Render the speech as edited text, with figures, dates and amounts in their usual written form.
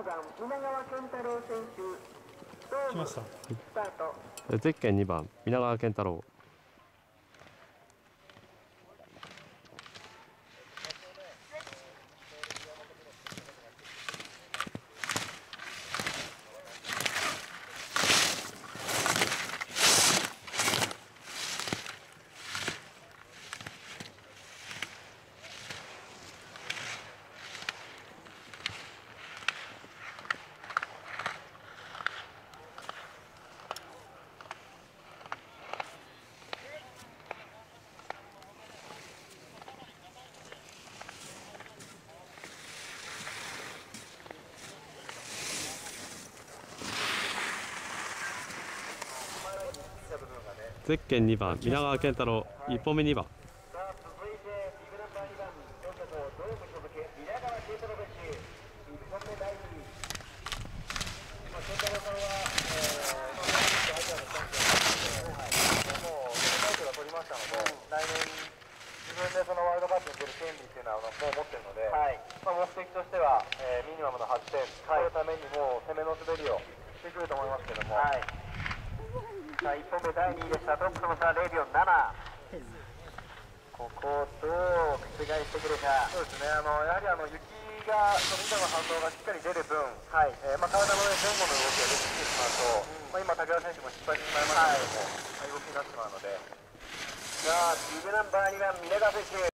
番皆川健太郎選手、 来ました。 スタート。 ゼッケン2番皆川健太郎。ゼッケン2番皆川健太郎1本目2番。 さあ続いてビブナンバー2番4着をドーム所属皆川健太郎選手、1本目第2位。健太郎さんはアジアのチャンピオンなので、もうそのタイトルは取りましたので、来年自分でそのワールドカップに出る権利っていうのはもう持ってるので、目的としては、ミニマムの8点取るためにもう攻めの滑りをしてくると思いますけども、さあ1本目第2位でした。トップとの差0秒7。ここをどう覆してくるか。そうですね、やはり雪がみんなの反動がしっかり出る分、体の、前後の動きが出てきてしまうと、今、竹田選手も失敗してしまいましたけども、動きになってしまうので、さあビブナンバー2番皆川選手。